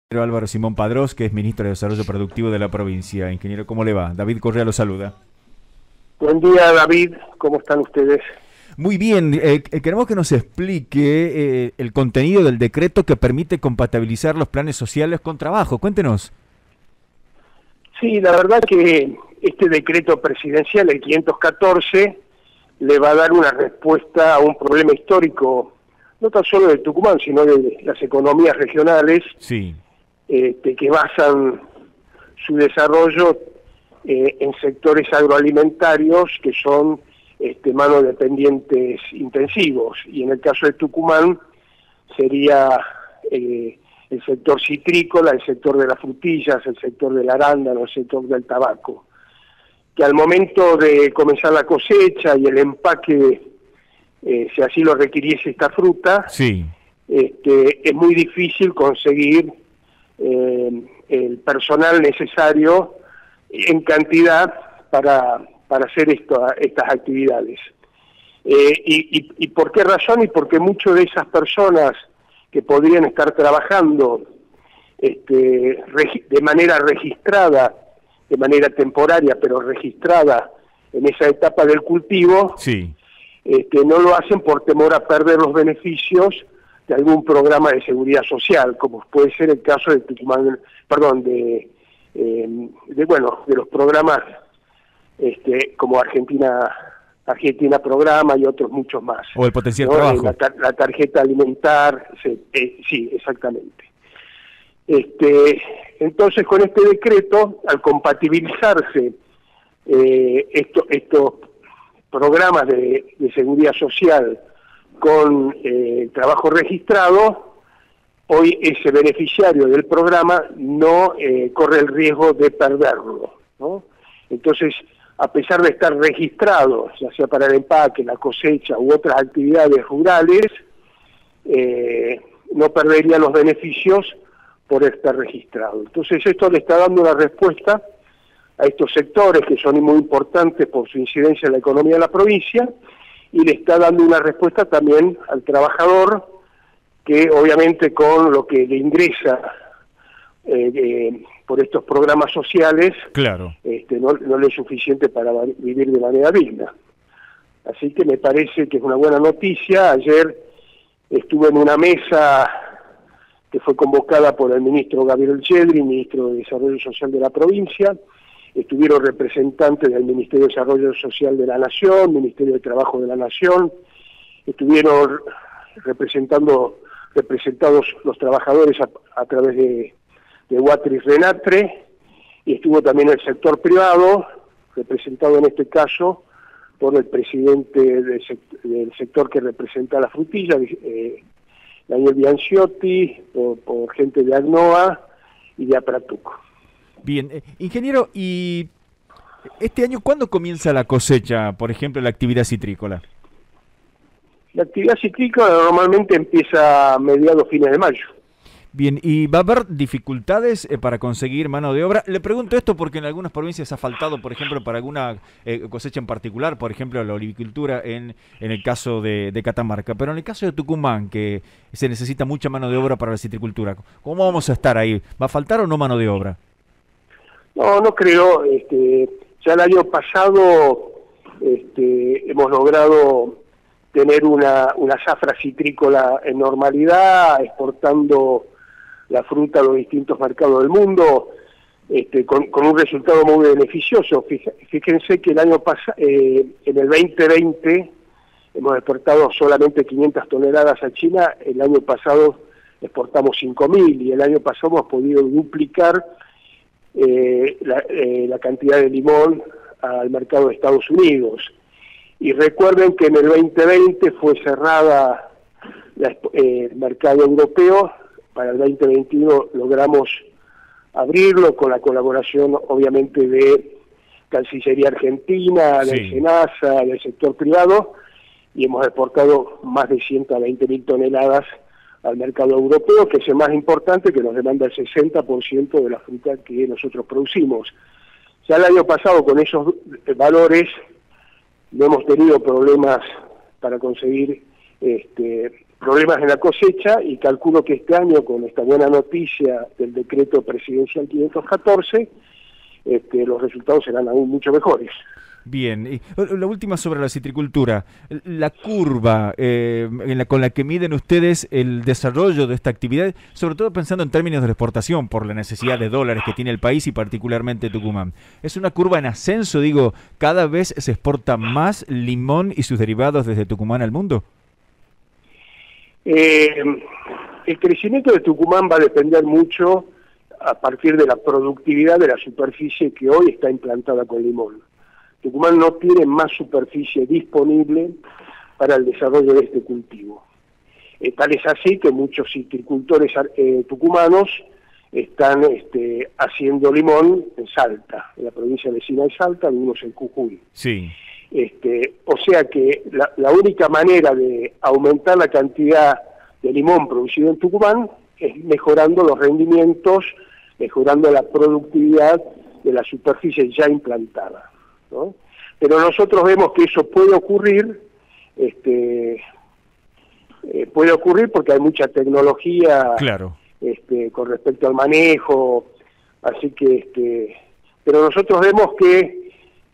Álvaro Simón Padrós, que es ministro de Desarrollo Productivo de la provincia. Ingeniero, ¿cómo le va? David Correa lo saluda. Buen día, David. ¿Cómo están ustedes? Muy bien, queremos que nos explique el contenido del decreto que permite compatibilizar los planes sociales con trabajo. Cuéntenos. Sí, la verdad que este decreto presidencial, el 514, le va a dar una respuesta a un problema histórico, no tan solo de Tucumán, sino de las economías regionales, Sí. Que basan su desarrollo en sectores agroalimentarios que son manodependientes intensivos. Y en el caso de Tucumán sería el sector citrícola, el sector de las frutillas, el sector del arándano, el sector del tabaco, que al momento de comenzar la cosecha y el empaque, si así lo requiriese esta fruta, Sí. es muy difícil conseguir el personal necesario en cantidad para hacer estas actividades. ¿Y por qué razón? Y porque muchas de esas personas que podrían estar trabajando de manera registrada, de manera temporaria, pero registrada en esa etapa del cultivo, Sí. No lo hacen por temor a perder los beneficios de algún programa de seguridad social, como puede ser el caso de Tucumán, perdón, de los programas como Argentina Programa y otros muchos más. O el potencial ¿no? trabajo. La tarjeta alimentar, sí, exactamente. Entonces, con este decreto, al compatibilizarse estos programas de seguridad social con trabajo registrado, hoy ese beneficiario del programa no corre el riesgo de perderlo, ¿no? Entonces, a pesar de estar registrado, ya sea para el empaque, la cosecha u otras actividades rurales, no perdería los beneficios por estar registrado. Entonces, esto le está dando una respuesta a estos sectores que son muy importantes por su incidencia en la economía de la provincia, y le está dando una respuesta también al trabajador, que obviamente con lo que le ingresa por estos programas sociales, Claro. no le es suficiente para vivir de manera digna. Así que me parece que es una buena noticia. Ayer estuve en una mesa que fue convocada por el ministro Gabriel Chedri, ministro de Desarrollo Social de la provincia. Estuvieron representantes del Ministerio de Desarrollo Social de la Nación, Ministerio de Trabajo de la Nación, estuvieron representados los trabajadores a través de Watris Renatre, y estuvo también el sector privado, representado en este caso por el presidente del sector que representa la frutilla, Daniel Bianciotti, por gente de AGNOA y de Apratuco. Bien, ingeniero, ¿y este año cuándo comienza la cosecha, por ejemplo, la actividad citrícola? La actividad citrícola normalmente empieza a mediados, fines de mayo. Bien, ¿y va a haber dificultades para conseguir mano de obra? Le pregunto esto porque en algunas provincias ha faltado, por ejemplo, para alguna cosecha en particular, por ejemplo, la olivicultura en el caso de Catamarca, pero en el caso de Tucumán, que se necesita mucha mano de obra para la citricultura, ¿cómo vamos a estar ahí? ¿Va a faltar o no mano de obra? No creo. Ya el año pasado hemos logrado tener una zafra citrícola en normalidad, exportando la fruta a los distintos mercados del mundo, con un resultado muy beneficioso. Fíjense que el año pasado, en el 2020, hemos exportado solamente 500 toneladas a China. El año pasado exportamos 5.000, y el año pasado hemos podido duplicar la cantidad de limón al mercado de Estados Unidos. Y recuerden que en el 2020 fue cerrada el mercado europeo. Para el 2021 logramos abrirlo con la colaboración, obviamente, de Cancillería Argentina, Sí. del SENASA, del sector privado, y hemos exportado más de 120.000 toneladas al mercado europeo, que es el más importante, que nos demanda el 60% de la fruta que nosotros producimos. Ya el año pasado, con esos valores, no hemos tenido problemas para conseguir problemas en la cosecha, y calculo que este año, con esta buena noticia del decreto presidencial 514, los resultados serán aún mucho mejores. Bien, y la última sobre la citricultura. La curva con la que miden ustedes el desarrollo de esta actividad, sobre todo pensando en términos de la exportación, por la necesidad de dólares que tiene el país y particularmente Tucumán. ¿Es una curva en ascenso? Digo, ¿cada vez se exporta más limón y sus derivados desde Tucumán al mundo? El crecimiento de Tucumán va a depender mucho a partir de la productividad de la superficie que hoy está implantada con limón. Tucumán no tiene más superficie disponible para el desarrollo de este cultivo. Tal es así que muchos citricultores tucumanos están haciendo limón en Salta, en la provincia vecina de Salta, algunos en Jujuy. Sí. O sea que la única manera de aumentar la cantidad de limón producido en Tucumán es mejorando los rendimientos, mejorando la productividad de la superficie ya implantada, ¿no? Pero nosotros vemos que eso puede ocurrir, porque hay mucha tecnología, claro, con respecto al manejo, así que, pero nosotros vemos que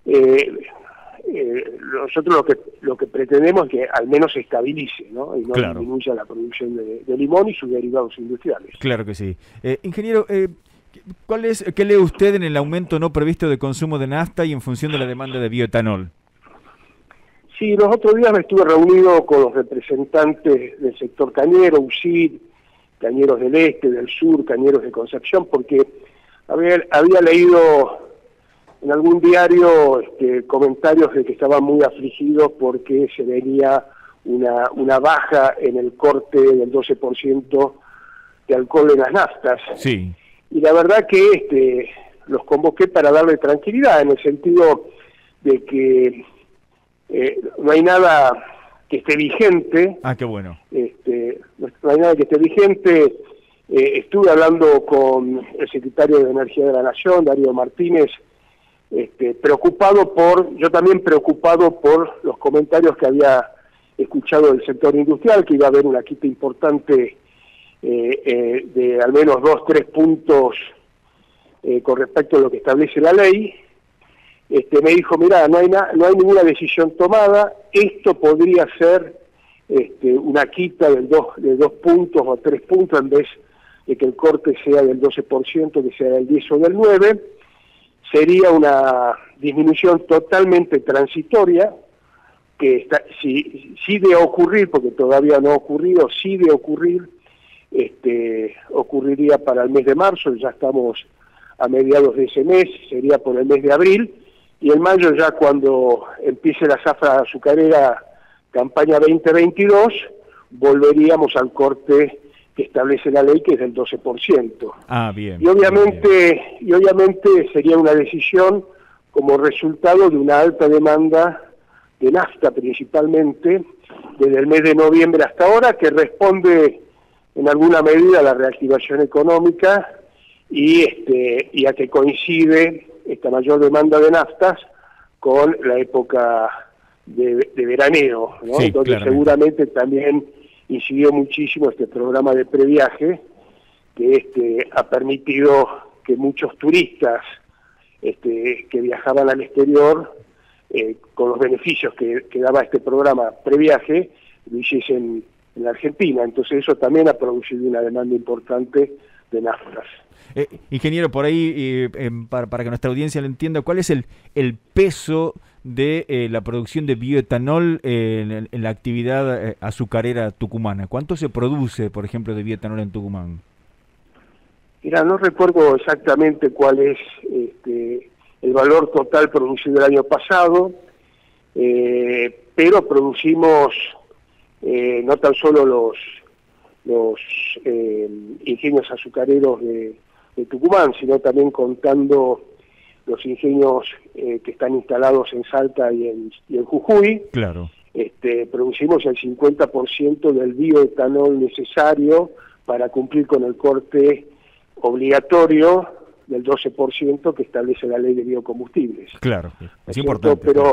nosotros lo que pretendemos es que al menos se estabilice, ¿no? Y no claro, disminuya la producción de limón y sus derivados industriales. Claro que sí. Ingeniero, ¿qué lee usted en el aumento no previsto de consumo de nafta y en función de la demanda de bioetanol? Sí, los otros días me estuve reunido con los representantes del sector cañero, UCID, cañeros del este, del sur, cañeros de Concepción, porque había leído en algún diario comentarios de que estaban muy afligidos porque se venía una baja en el corte del 12% de alcohol en las naftas. Sí. Y la verdad que los convoqué para darle tranquilidad, en el sentido de que no hay nada que esté vigente. Ah, qué bueno. No hay nada que esté vigente. Estuve hablando con el secretario de Energía de la Nación, Darío Martínez, yo también preocupado por los comentarios que había escuchado del sector industrial, que iba a haber una quita importante de al menos 2-3 puntos con respecto a lo que establece la ley. Me dijo, mirá, no hay ninguna decisión tomada, esto podría ser una quita de 2 puntos o 3 puntos, en vez de que el corte sea del 12%, que sea del 10 o del 9%, sería una disminución totalmente transitoria, que sí de ocurrir, porque todavía no ha ocurrido, sí de ocurrir, ocurriría para el mes de marzo, ya estamos a mediados de ese mes, sería por el mes de abril, y en mayo ya cuando empiece la zafra azucarera campaña 2022, volveríamos al corte que establece la ley, que es del 12%. Ah, bien. Y obviamente sería una decisión como resultado de una alta demanda de nafta principalmente, desde el mes de noviembre hasta ahora, que responde en alguna medida a la reactivación económica y a que coincide esta mayor demanda de naftas con la época de veraneo, ¿no? Sí, donde seguramente también incidió muchísimo este programa de previaje, que ha permitido que muchos turistas que viajaban al exterior, con los beneficios que daba este programa previaje, lo hiciesen en la Argentina. Entonces eso también ha producido una demanda importante de naftas. Ingeniero, por ahí, para que nuestra audiencia lo entienda, ¿cuál es el peso de la producción de bioetanol en la actividad azucarera tucumana? ¿Cuánto se produce, por ejemplo, de bioetanol en Tucumán? Mira, no recuerdo exactamente cuál es el valor total producido el año pasado, pero producimos no tan solo los ingenios azucareros de Tucumán, sino también contando los ingenios que están instalados en Salta y en Jujuy. Claro. Producimos el 50% del bioetanol necesario para cumplir con el corte obligatorio del 12% que establece la ley de biocombustibles. Claro, es importante. Pero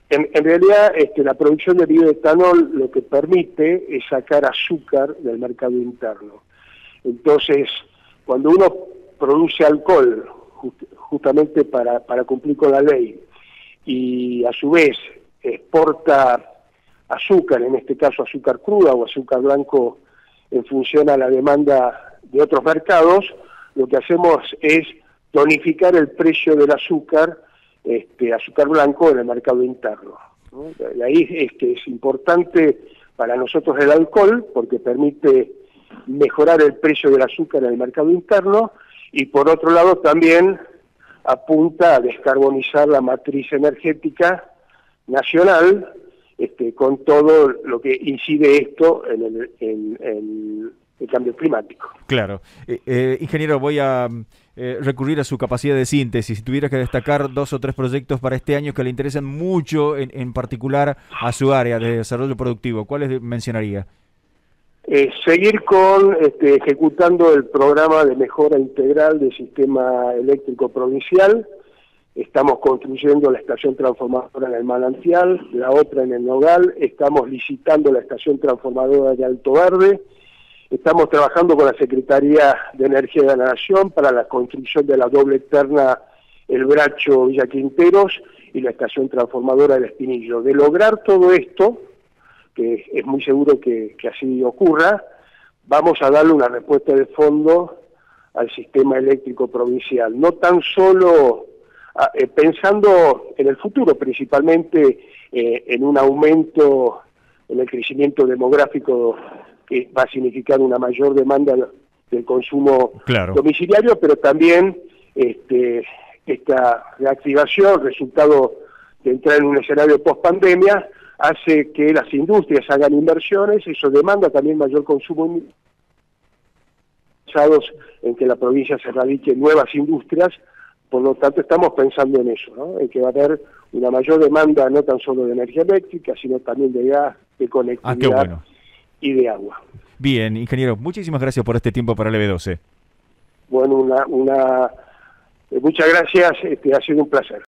En realidad, la producción de bioetanol lo que permite es sacar azúcar del mercado interno. Entonces, cuando uno produce alcohol, justamente para cumplir con la ley, y a su vez exporta azúcar, en este caso azúcar cruda o azúcar blanco, en función a la demanda de otros mercados, lo que hacemos es tonificar el precio del azúcar, azúcar blanco en el mercado interno, ¿no? De ahí es que es importante para nosotros el alcohol, porque permite mejorar el precio del azúcar en el mercado interno, y por otro lado también apunta a descarbonizar la matriz energética nacional, con todo lo que incide esto en el cambio climático. Claro. Ingeniero, voy a recurrir a su capacidad de síntesis. Si tuviera que destacar 2 o 3 proyectos para este año que le interesan mucho, en particular a su área de desarrollo productivo, ¿cuáles mencionaría? Seguir ejecutando el programa de mejora integral del sistema eléctrico provincial. Estamos construyendo la estación transformadora en el Manantial, la otra en el Nogal, estamos licitando la estación transformadora de Alto Verde, estamos trabajando con la Secretaría de Energía de la Nación para la construcción de la doble terna El Bracho Villa Quinteros y la estación transformadora del Espinillo. De lograr todo esto, que es muy seguro que así ocurra, vamos a darle una respuesta de fondo al sistema eléctrico provincial, no tan solo pensando en el futuro, principalmente en un aumento en el crecimiento demográfico que va a significar una mayor demanda del consumo domiciliario, pero también esta reactivación, resultado de entrar en un escenario post-pandemia, hace que las industrias hagan inversiones, eso demanda también mayor consumo, en que la provincia se radiquen nuevas industrias. Por lo tanto, estamos pensando en eso, ¿no? En que va a haber una mayor demanda no tan solo de energía eléctrica, sino también de gas, de conectividad y de agua. Bien, ingeniero, muchísimas gracias por este tiempo para el EB12. Bueno, muchas gracias, ha sido un placer.